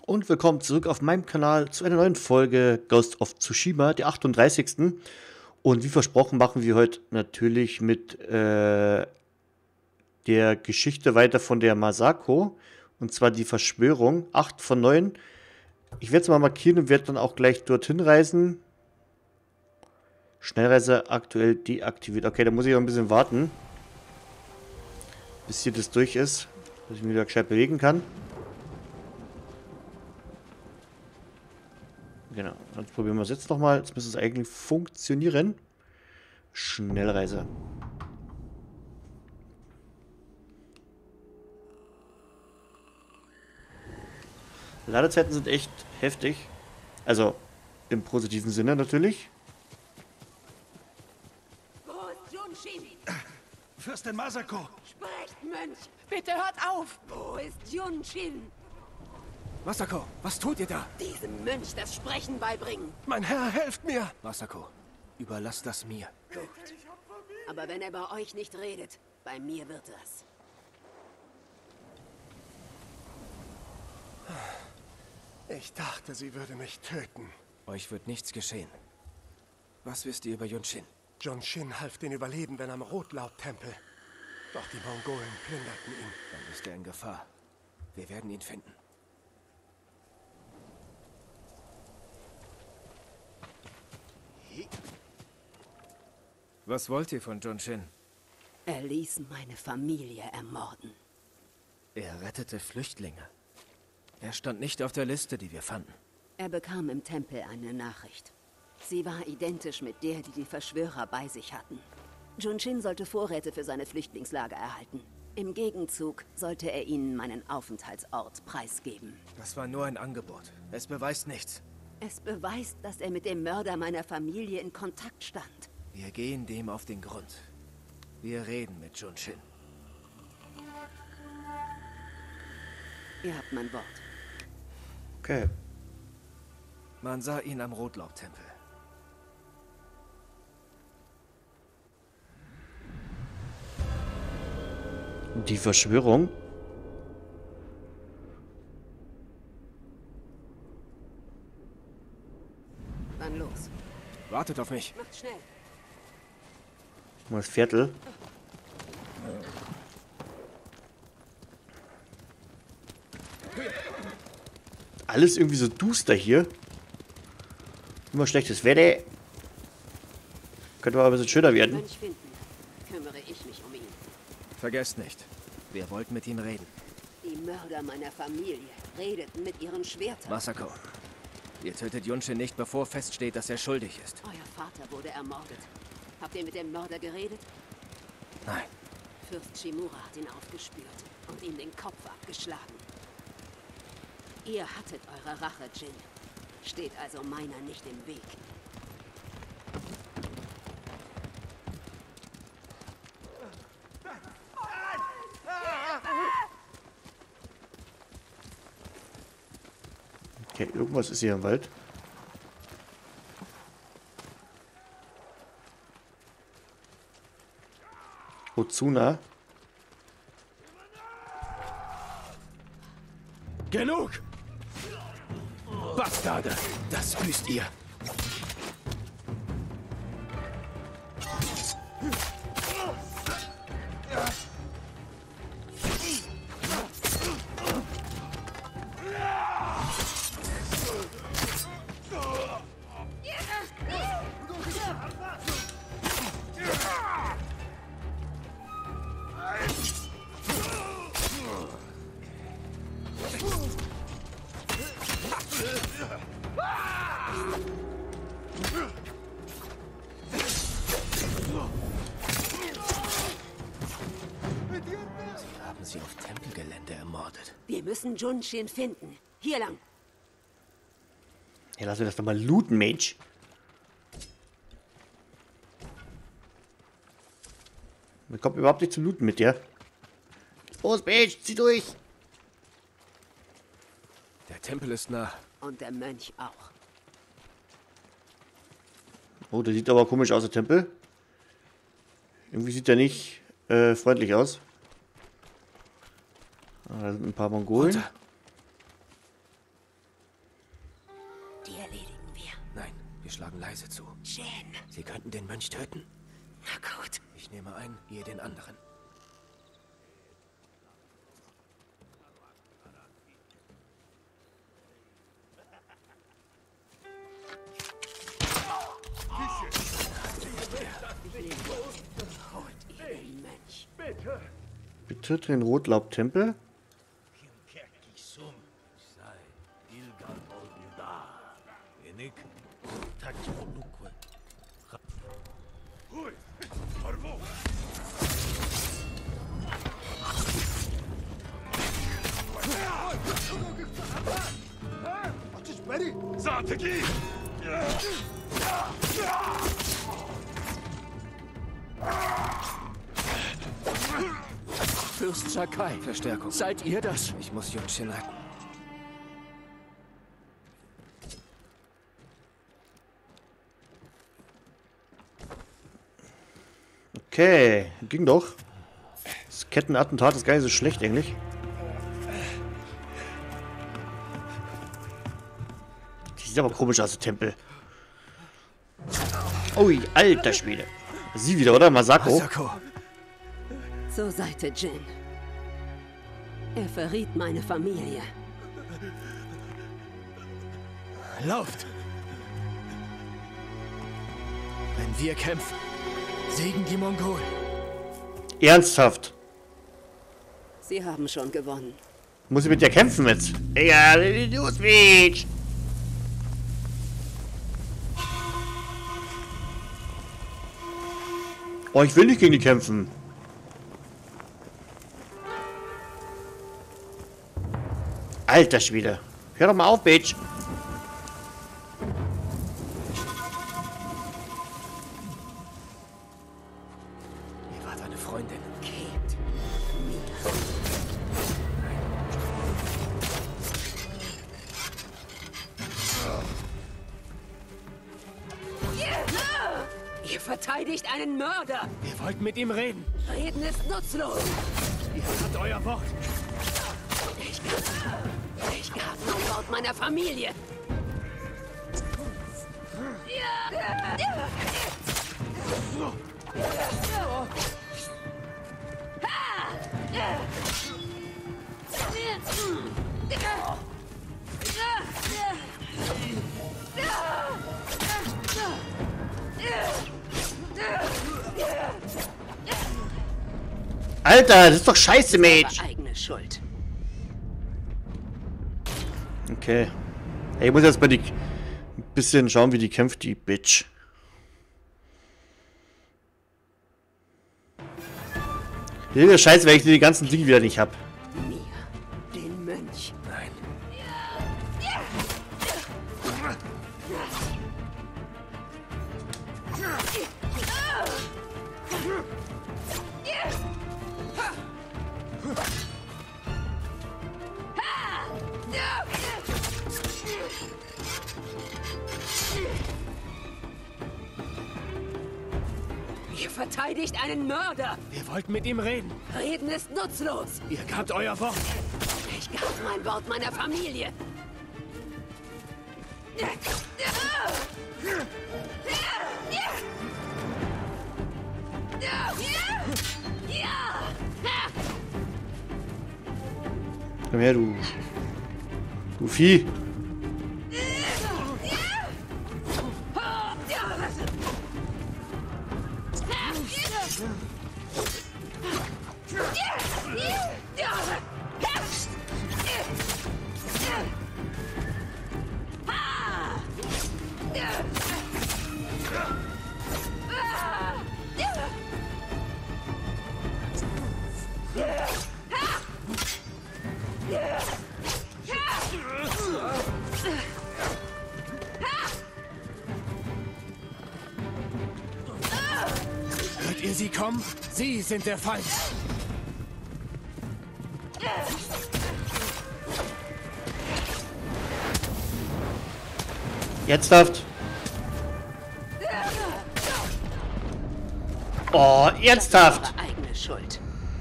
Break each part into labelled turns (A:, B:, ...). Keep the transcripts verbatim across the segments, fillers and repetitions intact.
A: Und willkommen zurück auf meinem Kanal zu einer neuen Folge Ghost of Tsushima, der achtunddreißigsten. Und wie versprochen machen wir heute natürlich mit äh, der Geschichte weiter von der Masako. Und zwar die Verschwörung, acht von neun. Ich werde es mal markieren und werde dann auch gleich dorthin reisen. Schnellreise aktuell deaktiviert. Okay, da muss ich noch ein bisschen warten, bis hier das durch ist, dass ich mich wieder gescheit bewegen kann. Genau, dann probieren wir es jetzt nochmal. Jetzt müsste es eigentlich funktionieren. Schnellreise. Ladezeiten sind echt heftig. Also im positiven Sinne natürlich.
B: Wo ist Junshin?
C: Fürstin Masako!
B: Sprecht, Mönch!
D: Bitte hört auf!
B: Wo ist Junshin?
D: Masako, was tut ihr da?
B: Diesem Mönch das Sprechen beibringen.
C: Mein Herr, helft mir!
D: Masako, überlass das mir.
B: Gut. Aber wenn er bei euch nicht redet, bei mir wird das.
C: Ich dachte, sie würde mich töten.
D: Euch wird nichts geschehen. Was wisst ihr über Junshin?
C: Junshin half den Überlebenden am Rotlaubtempel. Doch die Mongolen plünderten ihn.
D: Dann ist er in Gefahr. Wir werden ihn finden. Was wollt ihr von Junshin?
B: Er ließ meine Familie ermorden.
D: Er rettete Flüchtlinge. Er stand nicht auf der Liste, die wir fanden.
B: Er bekam im Tempel eine Nachricht. Sie war identisch mit der, die die Verschwörer bei sich hatten. Junshin sollte Vorräte für seine Flüchtlingslager erhalten. Im Gegenzug sollte er ihnen meinen Aufenthaltsort preisgeben.
D: Das war nur ein Angebot. Es beweist nichts.
B: Es beweist, dass er mit dem Mörder meiner Familie in Kontakt stand.
D: Wir gehen dem auf den Grund. Wir reden mit Junshin.
B: Ihr habt mein Wort.
A: Okay.
D: Man sah ihn am Rotlaubtempel.
A: Die Verschwörung.
B: Dann los.
D: Wartet auf mich.
B: Macht schnell.
A: Mal das Viertel. Alles irgendwie so duster hier. Immer schlechtes Wetter. Könnte aber ein bisschen schöner werden.
B: Mönch finden, kümmere ich mich um ihn.
D: Vergesst nicht, wir wollten mit ihm reden.
B: Die Mörder meiner Familie redeten mit ihren Schwertern.
D: Masako, ihr tötet Junshin nicht, bevor feststeht, dass er schuldig ist.
B: Euer Vater wurde ermordet. Habt ihr mit dem Mörder geredet?
D: Nein.
B: Fürst Shimura hat ihn aufgespürt und ihm den Kopf abgeschlagen. Ihr hattet eure Rache, Jin. Steht also meiner nicht im Weg.
A: Okay, irgendwas ist hier im Wald. Ozuna.
D: Genug! Bastarde! Das büßt ihr! Sie auf Tempelgelände ermordet.
B: Wir müssen Junshin finden. Hier lang.
A: Ja, lass mir das doch mal looten, Mensch. Man kommt überhaupt nicht zum Looten mit dir. Los, Mensch, zieh durch.
D: Der Tempel ist nah.
B: Und der Mönch auch.
A: Oh, der sieht aber komisch aus, der Tempel. Irgendwie sieht der nicht äh, freundlich aus. Ah, da sind ein paar Mongolen.
D: Runter.
B: Die erledigen wir.
D: Nein, wir schlagen leise zu.
B: Jin.
D: Sie könnten den Mönch töten.
B: Na gut.
D: Ich nehme ein, ihr den anderen.
B: Holt ihr den Mönch.
A: Bitte den Rotlaubtempel.
D: Fürst Sakai. Verstärkung.
E: Seid ihr das?
D: Ich muss Junshin retten.
A: Okay, ging doch. Das Kettenattentat ist gar nicht so schlecht eigentlich. Die sieht aber komisch aus, der Tempel. Ui, alter Schwede. Sie wieder, oder? Masako.
D: Masako.
B: Zur Seite, Jin. Er verriet meine Familie.
D: Lauft! Wenn wir kämpfen, siegen die Mongolen.
A: Ernsthaft.
B: Sie haben schon gewonnen.
A: Muss ich mit dir kämpfen jetzt? Ja, du Speech. Oh, ich will nicht gegen die kämpfen. Alter Schwede. Hör doch mal auf, Bitch.
D: Ihr wart eine Freundin.
B: Geht mir. Ihr verteidigt einen Mörder.
D: Wir wollten mit ihm reden.
B: Reden ist nutzlos.
D: Ihr habt euer Wort.
B: Ich gab, ich gab mein Wort meiner Familie.
A: Alter, das ist doch scheiße, Mage.
B: Eigene Schuld.
A: Okay. Ey, ich muss jetzt mal die ein bisschen schauen, wie die kämpft, die Bitch. Der Scheiße, weil ich die ganzen Dinge wieder nicht hab.
B: Mir, den Mönch.
D: Nein.
B: Ihr verteidigt einen Mörder.
D: Wir wollten mit ihm reden.
B: Reden ist nutzlos.
D: Ihr gabt euer Wort.
B: Ich gab mein Wort meiner Familie.
A: Komm her, du. Du Vieh.
D: Hört ihr sie kommen? Sie sind der Feind.
A: Ernsthaft? Oh, ernsthaft?
B: Eure eigene Schuld.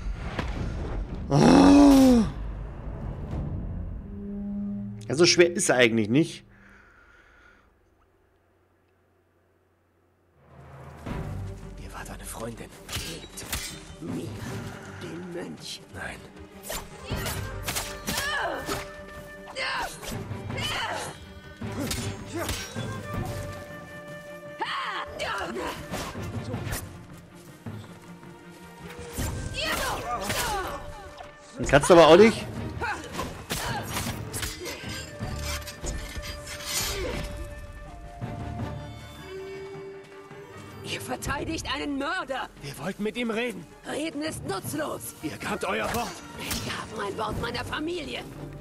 A: Oh. Ja, so schwer ist er eigentlich nicht.
D: Freundin.
B: Gebt mir den Mönch.
D: Nein.
A: Das kannst du aber auch nicht.
B: Ihr verteidigt einen Mörder.
D: Wir wollten mit ihm reden.
B: Reden ist nutzlos.
D: Ihr gabt euer Wort.
B: Ich gab mein Wort meiner Familie.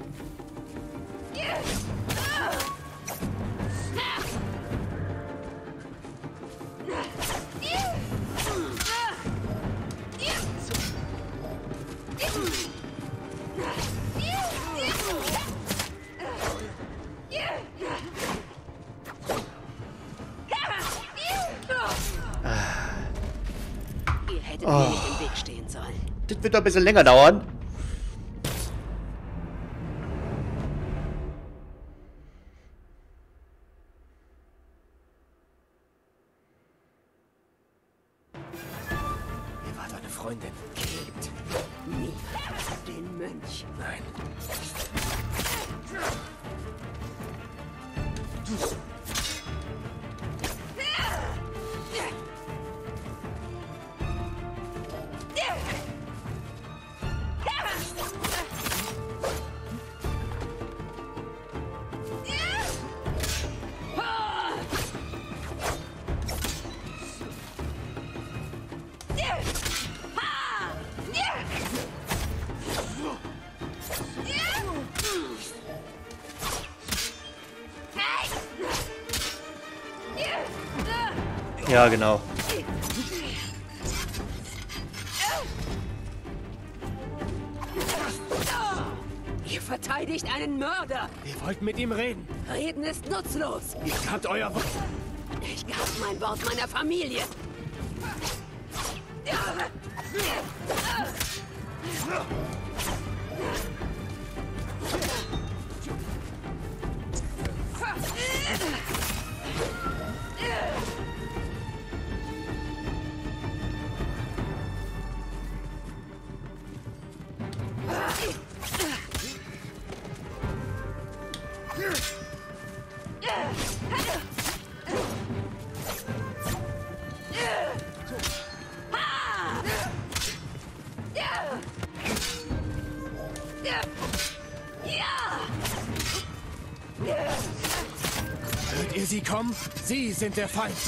B: Ihr hättet mir nicht im Weg stehen sollen.
A: Das wird doch ein bisschen länger dauern.
D: Ihr wart eine Freundin.
B: Gebt mir den Mönch.
D: Nein.
A: Ja, genau.
B: Ihr verteidigt einen Mörder.
D: Wir wollten mit ihm reden.
B: Reden ist nutzlos.
D: Ihr gabt euer Wort.
B: Ich gab mein Wort meiner Familie.
D: Hört ihr sie kommen? Sie sind der Feind.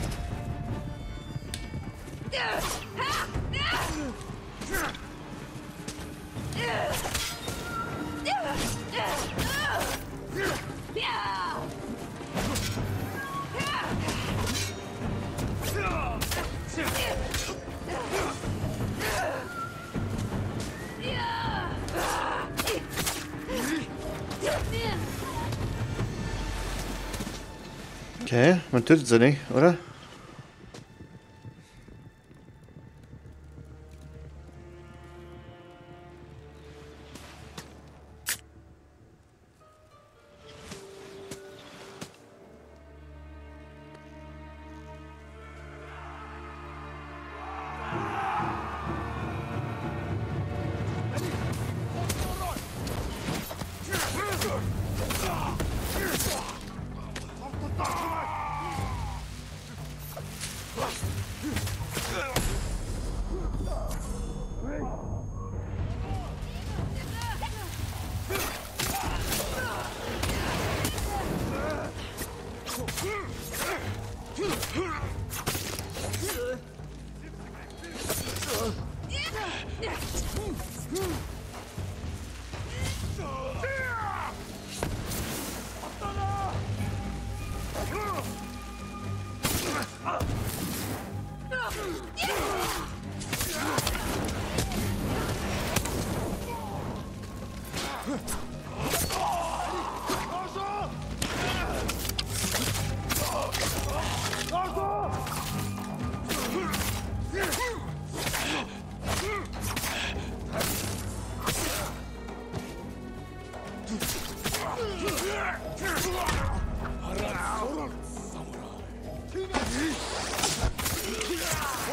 A: Okay, man tötet sie nicht, oder?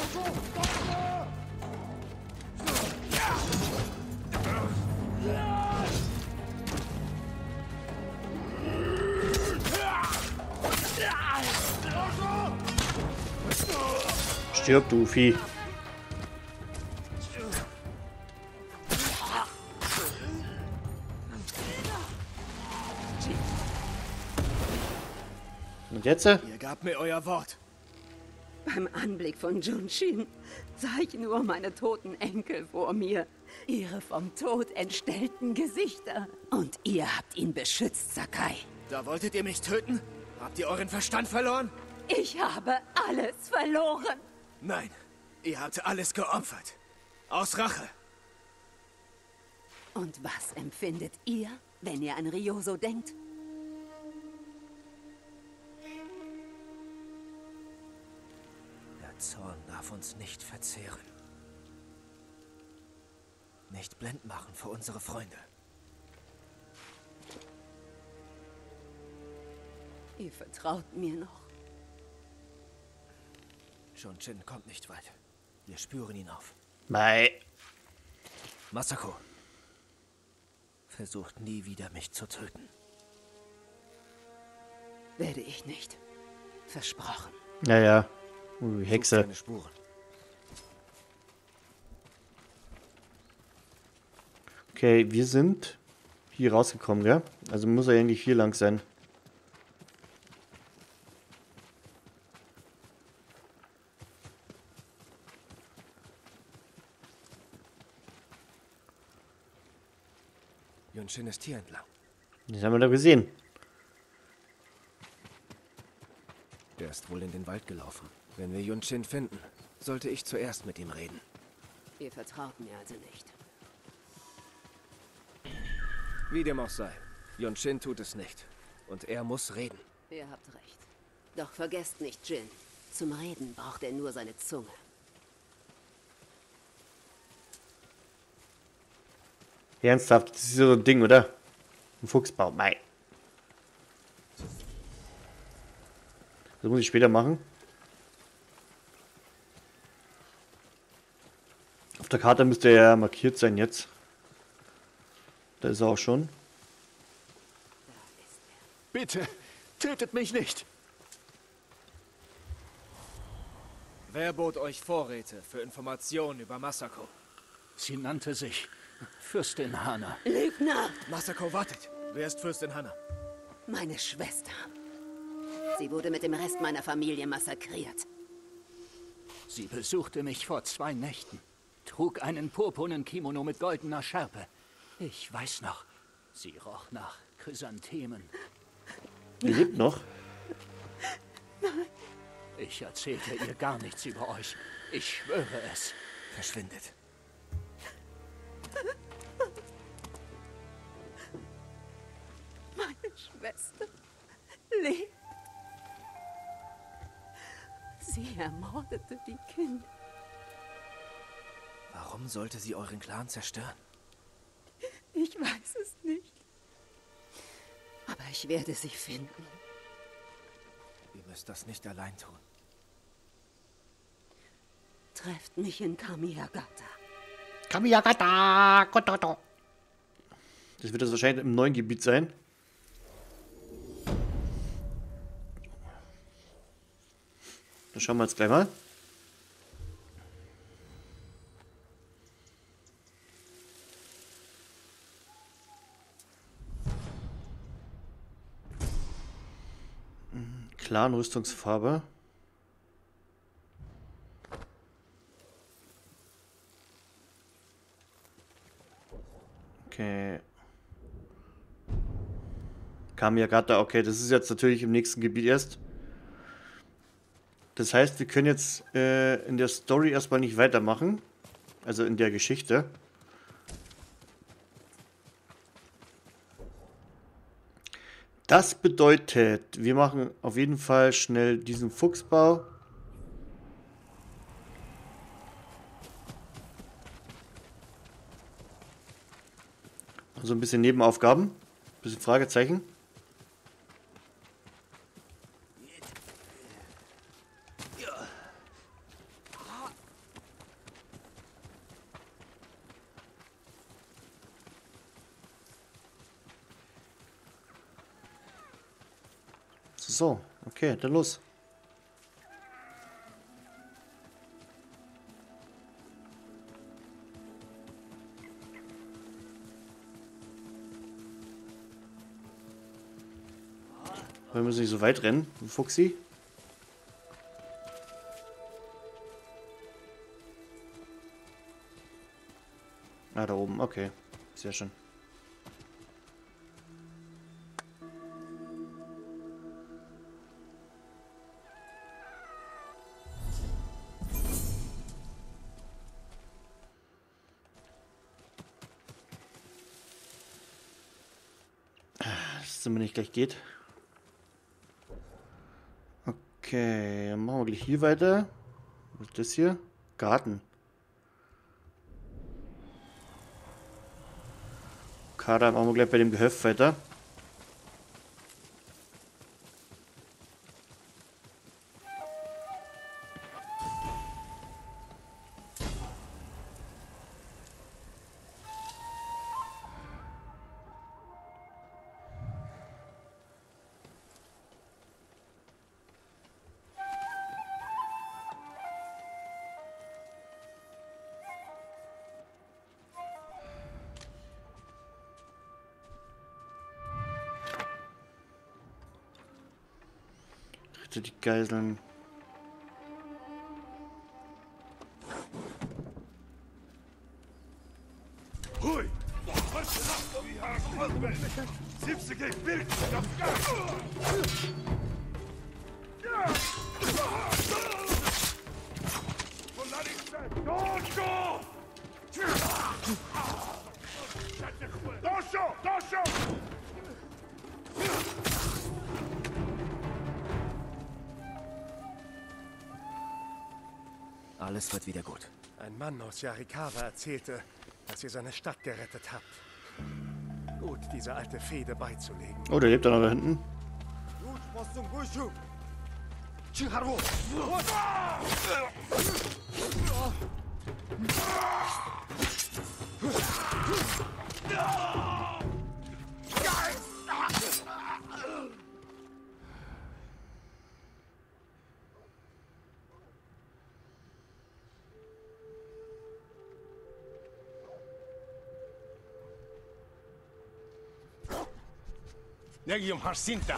A: Stirb, du Vieh. Und jetzt?
D: Ihr gabt mir euer Wort.
B: Beim Anblick von Junshin sah ich nur meine toten Enkel vor mir. Ihre vom Tod entstellten Gesichter. Und ihr habt ihn beschützt, Sakai.
D: Da wolltet ihr mich töten? Habt ihr euren Verstand verloren?
B: Ich habe alles verloren.
D: Nein, ihr habt alles geopfert. Aus Rache.
B: Und was empfindet ihr, wenn ihr an Ryoso denkt?
D: Der Zorn darf uns nicht verzehren. Nicht blind machen für unsere Freunde.
B: Ihr vertraut mir noch.
D: Junshin kommt nicht weit. Wir spüren ihn auf.
A: Mei.
D: Masako. Versucht nie wieder, mich zu töten.
B: Werde ich nicht. Versprochen.
A: Naja. Uh, Hexe.
D: Sucht keine Spuren.
A: Okay, wir sind hier rausgekommen, gell? Also muss er eigentlich hier lang sein.
D: Junshin ist hier entlang.
A: Das haben wir doch gesehen.
D: Er ist wohl in den Wald gelaufen. Wenn wir Junshin finden, sollte ich zuerst mit ihm reden.
B: Ihr vertraut mir also nicht.
D: Wie dem auch sei. Junshin tut es nicht. Und er muss reden.
B: Ihr habt recht. Doch vergesst nicht, Jin. Zum Reden braucht er nur seine Zunge.
A: Ernsthaft, das ist so ein Ding, oder? Ein Fuchsbau, mei. Das muss ich später machen. Auf der Karte müsste er ja markiert sein jetzt. Da ist er auch schon.
E: Bitte, tötet mich nicht.
D: Wer bot euch Vorräte für Informationen über Masako?
E: Sie nannte sich Fürstin Hana.
B: Lügner!
D: Masako, wartet. Wer ist Fürstin Hana?
B: Meine Schwester. Sie wurde mit dem Rest meiner Familie massakriert.
E: Sie besuchte mich vor zwei Nächten. Trug einen purpurnen Kimono mit goldener Schärpe. Ich weiß noch, sie roch nach Chrysanthemen.
A: Die lebt noch.
E: Ich erzählte ihr gar nichts über euch. Ich schwöre es.
D: Verschwindet.
B: Meine Schwester lebt. Sie ermordete die Kinder.
D: Warum sollte sie euren Clan zerstören?
B: Ich weiß es nicht. Aber ich werde sie finden.
D: Ihr müsst das nicht allein tun.
B: Trefft mich in Kamiyagata.
A: Kamiyagata! Das wird das wahrscheinlich im neuen Gebiet sein. Dann schauen wir jetzt gleich mal. Clan-Rüstungsfarbe. Okay. Kamiyagata, okay, das ist jetzt natürlich im nächsten Gebiet erst. Das heißt, wir können jetzt äh, in der Story erstmal nicht weitermachen. Also in der Geschichte. Das bedeutet, wir machen auf jeden Fall schnell diesen Fuchsbau. Also ein bisschen Nebenaufgaben. Ein bisschen Fragezeichen. so, okay, dann los. Wir müssen nicht so weit rennen, Fuchsi. Ah, da oben, okay. Sehr schön. Das immer nicht gleich geht. Okay, dann machen wir gleich hier weiter. Was ist das hier? Garten. Okay, dann machen wir gleich bei dem Gehöft weiter. Die Geiseln.
D: Alles wird wieder gut.
C: Ein Mann aus Yarikawa erzählte, dass ihr seine Stadt gerettet habt. Gut, diese alte Fehde beizulegen.
A: Oh, der lebt da noch da hinten.
C: Negium Harsinta.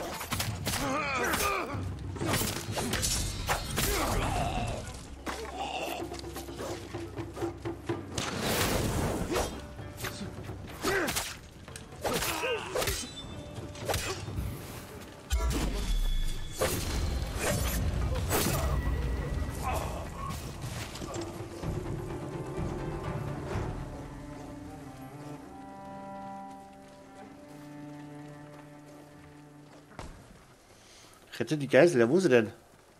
A: Rette die Geisel, ja, wo ist sie denn?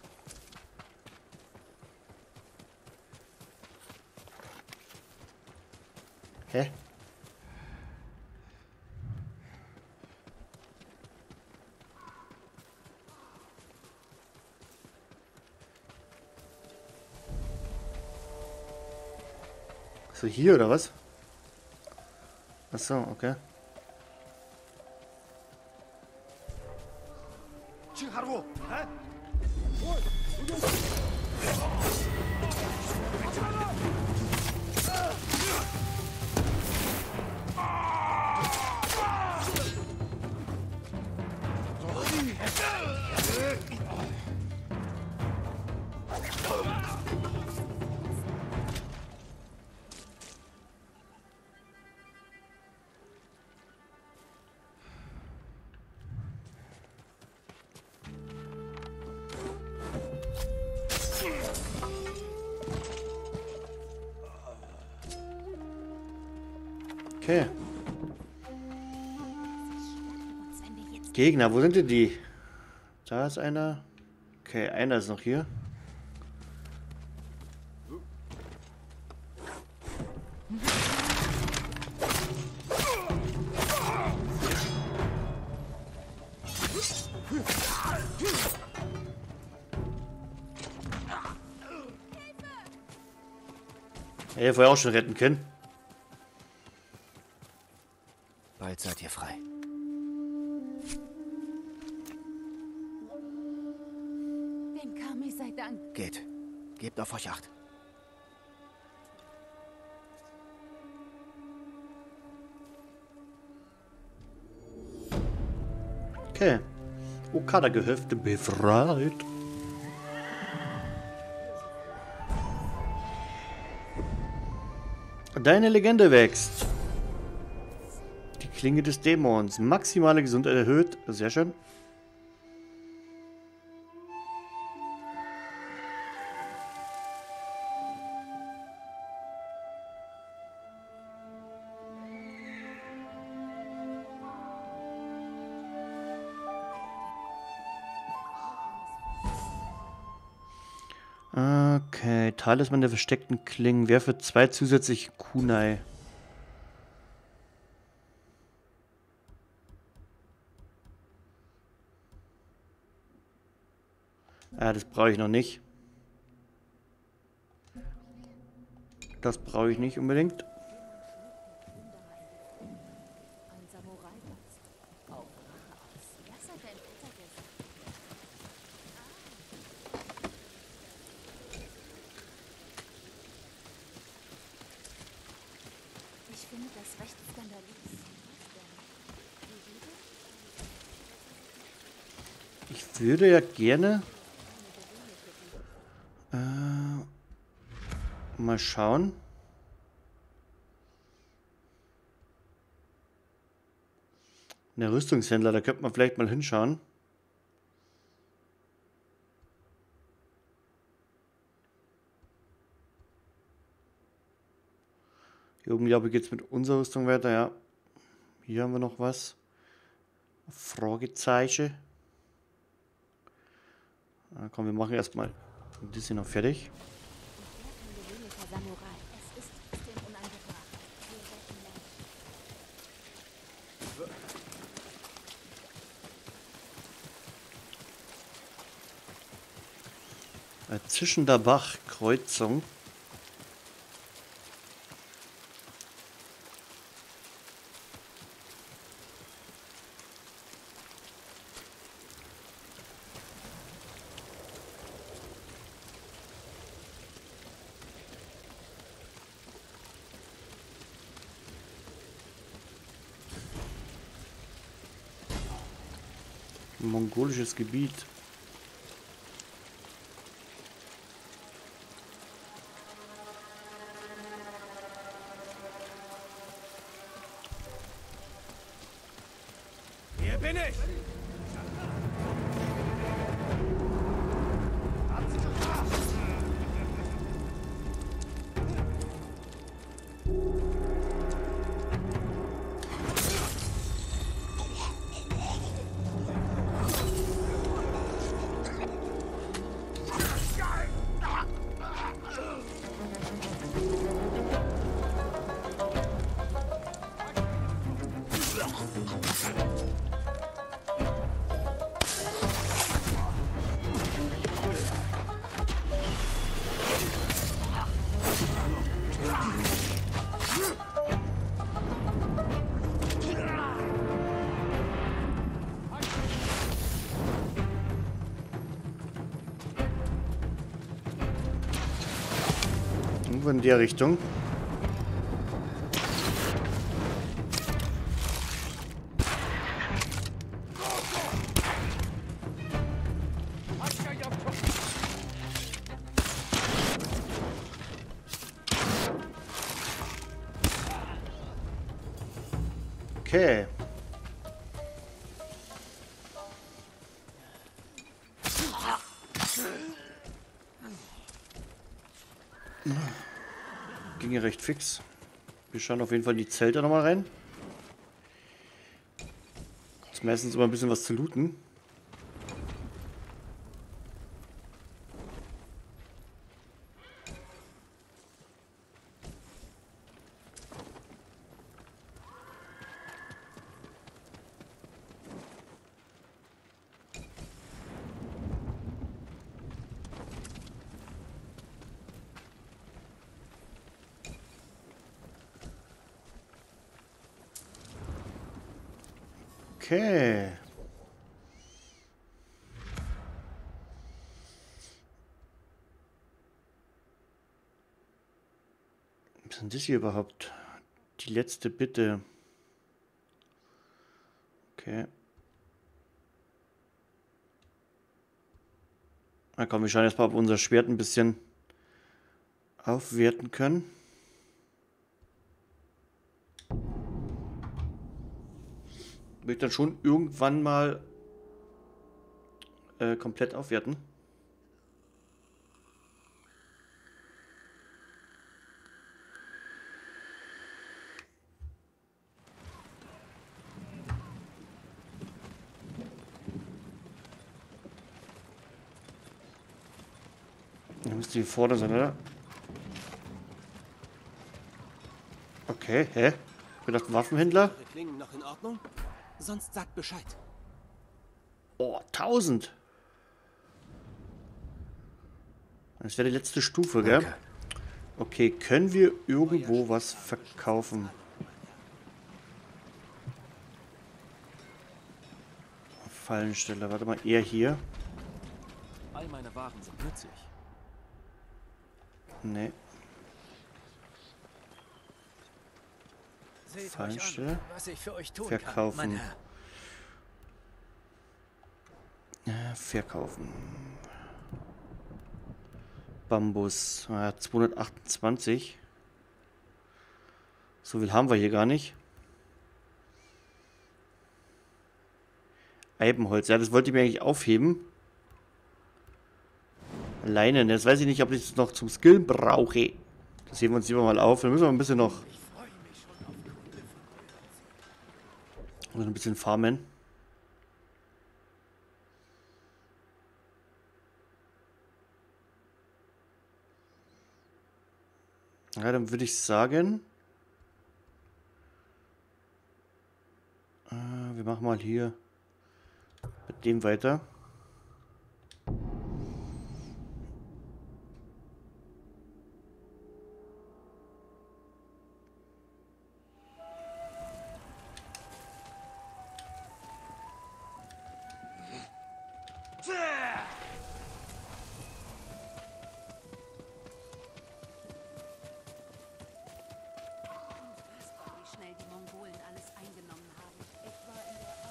A: Hä? So, hier oder was? Ach so, okay. Okay. Gegner, wo sind denn die? Da ist einer. Okay, einer ist noch hier. Hätte ich vorher auch schon retten können.
D: Bald seid ihr frei.
F: sei Dank.
D: Geht. Gebt auf euch Acht.
A: Okay. Okada-Gehöfte befreit. Deine Legende wächst. Die Klinge des Dämons. Maximale Gesundheit erhöht. Sehr schön. Okay, Talisman der versteckten Klingen. Werfe zwei zusätzliche Kunai. Ah, das brauche ich noch nicht. Das brauche ich nicht unbedingt.
F: Ich finde das recht skandalös.
A: Ich würde ja gerne äh, mal schauen. Der Rüstungshändler, da könnte man vielleicht mal hinschauen. Hier oben, glaube ich, geht es mit unserer Rüstung weiter, ja. Hier haben wir noch was. Fragezeichen. Na komm, wir machen erstmal das hier noch fertig. Ein zischender Bach, Kreuzung. Mongolisches Gebiet.
D: Hier bin ich!
A: Irgendwo in der Richtung. Okay. Ging ja recht fix. Wir schauen auf jeden Fall in die Zelte nochmal rein. Das ist meistens immer ein bisschen was zu looten. Okay. Was ist denn das hier überhaupt? Die letzte Bitte. Okay. Na komm, wir schauen jetzt mal, ob wir unser Schwert ein bisschen aufwerten können. Will ich dann schon irgendwann mal äh, komplett aufwerten. Da müsste hier vorne sein, oder? Okay, hä? Ich bin doch Waffenhändler.
D: Eure Klingen noch in Ordnung? Sonst sagt Bescheid.
A: Oh, tausend. Das wäre die letzte Stufe, gell?
D: Danke.
A: Okay, können wir irgendwo was verkaufen? Fallensteller, warte mal, eher hier.
D: All meine Waren sind nützlich.
A: Nee.
D: Seht euch
A: Fallensteller.
D: an, was ich für euch tun
A: Verkaufen.
D: kann, mein Herr.
A: Ja, verkaufen. Bambus. Ah, zweihundertachtundzwanzig. So viel haben wir hier gar nicht. Eibenholz. Ja, das wollte ich mir eigentlich aufheben. Leinen. Jetzt weiß ich nicht, ob ich es noch zum Skillen brauche. Das heben wir uns lieber mal auf. Dann müssen wir ein bisschen noch... noch ein bisschen farmen. Ja, dann würde ich sagen... Äh, wir machen mal hier mit dem weiter.
B: Wie schnell die Mongolen alles eingenommen haben. Ich war in der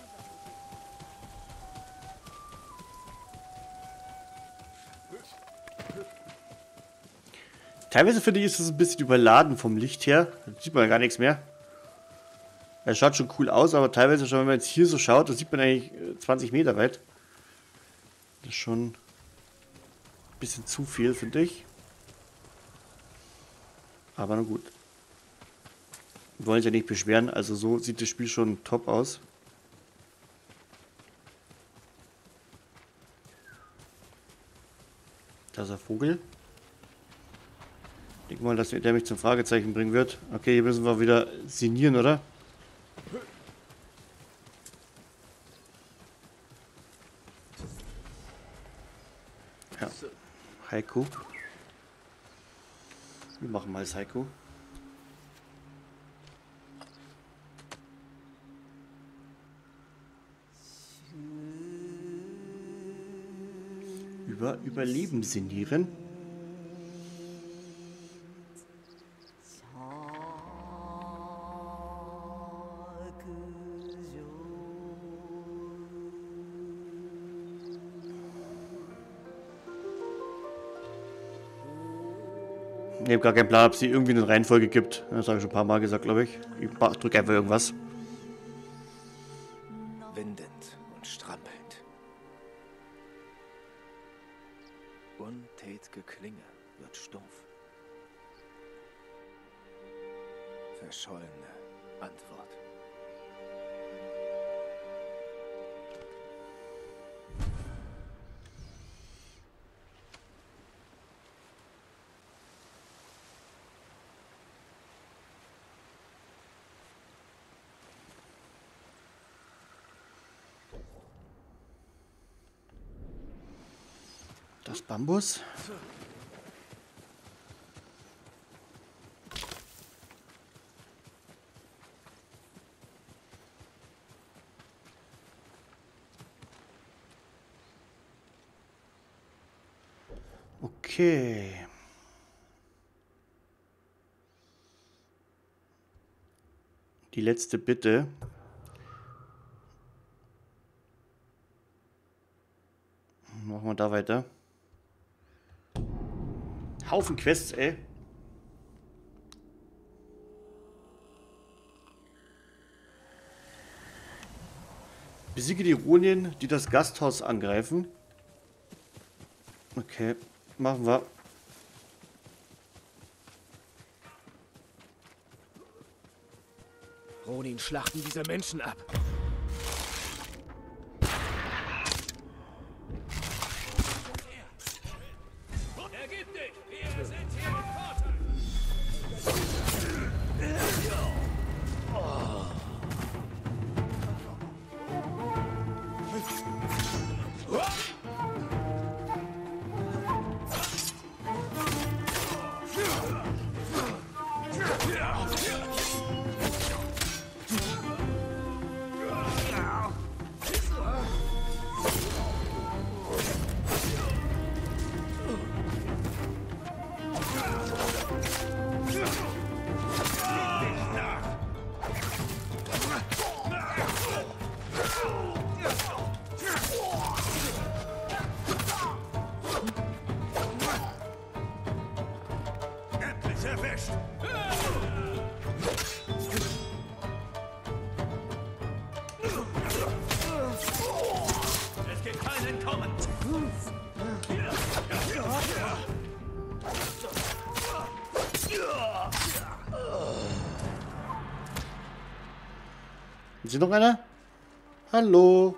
A: Teilweise finde ich, ist es ein bisschen überladen vom Licht her. Da sieht man gar nichts mehr. Es schaut schon cool aus, aber teilweise schon, wenn man jetzt hier so schaut, da sieht man eigentlich zwanzig Meter weit. Das ist schon ein bisschen zu viel, finde ich. Aber na gut. Wir wollen uns ja nicht beschweren, also so sieht das Spiel schon top aus. Da ist ein Vogel. Ich denke mal, dass der mich zum Fragezeichen bringen wird. Okay, hier müssen wir wieder signieren, oder? Ja. Haiku. Wir machen mal das Haiku. Über Überleben signieren. Ich habe gar keinen Plan, ob es hier irgendwie eine Reihenfolge gibt. Das habe ich schon ein paar Mal gesagt, glaube ich. Ich drücke einfach irgendwas.
D: Windend und strampelnd. Untät'ge Klinge wird stumpf. Verschollene Antwort.
A: Das Bambus. Okay. Die letzte Bitte. Machen wir da weiter. Haufen Quests, ey. Besiege die Ronin, die das Gasthaus angreifen. Okay, machen wir.
D: Ronin schlachten diese Menschen ab.
E: Ergib dich! Wir sind hier im Vorteil!
C: Endlich erwischt!
E: Es gibt kein Entkommen!
A: Ist hier noch einer? Hallo?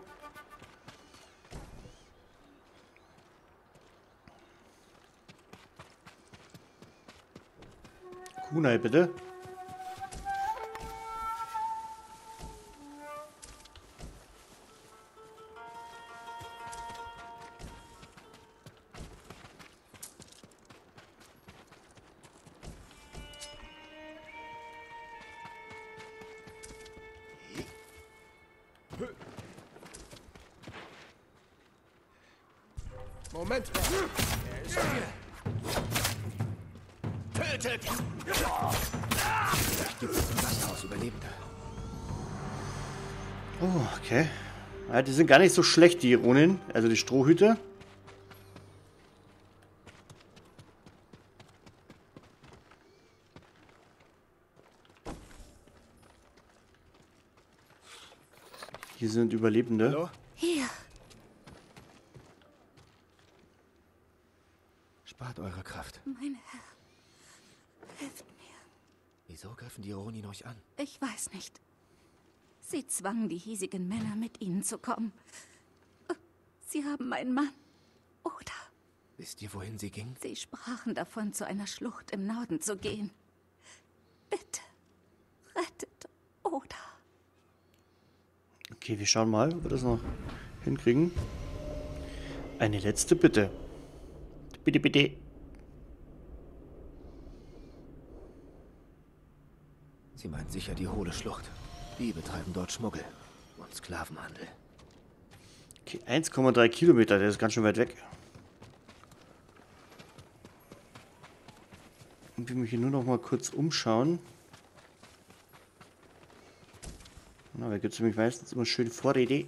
A: Kunai, bitte.
D: Moment. Er ist hier.
E: Tötet!
D: Vielleicht gibt es im Gasthaus Überlebende.
A: Oh, okay. Ja, die sind gar nicht so schlecht, die Ronin. Also die Strohhüte. Hier sind Überlebende.
D: Hallo?
F: Hier.
D: Spart eure Kraft.
F: Mein Herr. Helft mir.
D: Wieso griffen die Ronin euch an?
F: Ich weiß nicht. Sie zwangen die hiesigen Männer, mit ihnen zu kommen. Sie haben meinen Mann. Oder
D: Wisst ihr, wohin sie ging?
F: sie sprachen davon, zu einer Schlucht im Norden zu gehen. Bitte, rettet Oda.
A: Okay, wir schauen mal, ob wir das noch hinkriegen. Eine letzte Bitte. Bitte, bitte.
D: Sie meint sicher die Hohle Schlucht. Die betreiben dort Schmuggel und Sklavenhandel.
A: Okay, eins Komma drei Kilometer, der ist ganz schön weit weg. Und wir müssen hier nur noch mal kurz umschauen. Na, da gibt es nämlich meistens immer schön Vorräte.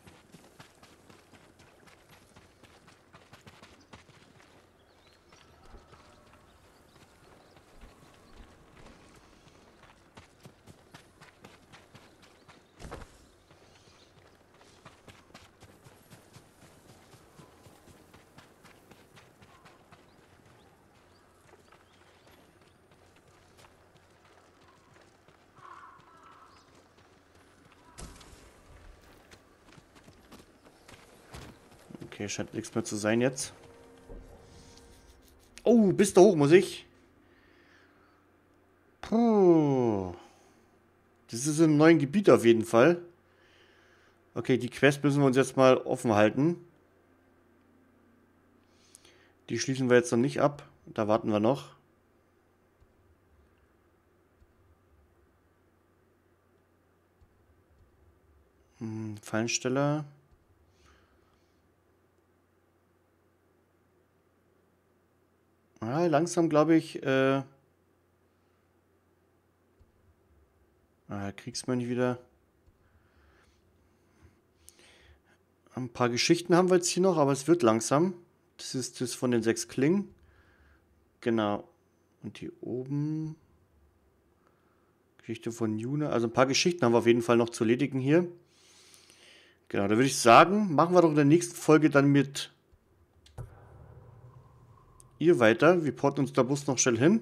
A: Okay, scheint nichts mehr zu sein jetzt. Oh, bis da hoch muss ich. Puh. Das ist im neuen Gebiet auf jeden Fall. Okay, die Quest müssen wir uns jetzt mal offen halten. Die schließen wir jetzt noch nicht ab. Da warten wir noch. Hm, Fallensteller. Ja, langsam glaube ich, äh Ah, Kriegsmönch wieder. Ein paar Geschichten haben wir jetzt hier noch, aber es wird langsam. Das ist das von den sechs Klingen. Genau. Und hier oben... Geschichte von Juna. Also ein paar Geschichten haben wir auf jeden Fall noch zu erledigen hier. Genau, da würde ich sagen, machen wir doch in der nächsten Folge dann mit ihr weiter. Wir porten uns da Bus noch schnell hin.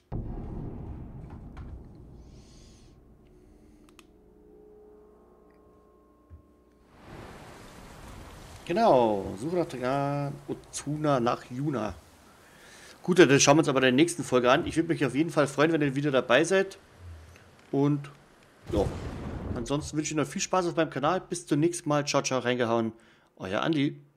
A: Genau, Suche nach ja, Ozuna nach Juna. Gut, dann schauen wir uns aber in der nächsten Folge an. Ich würde mich auf jeden Fall freuen, wenn ihr wieder dabei seid. Und ja, ansonsten wünsche ich euch noch viel Spaß auf meinem Kanal. Bis zum nächsten Mal. Ciao, ciao, reingehauen. Euer Andi.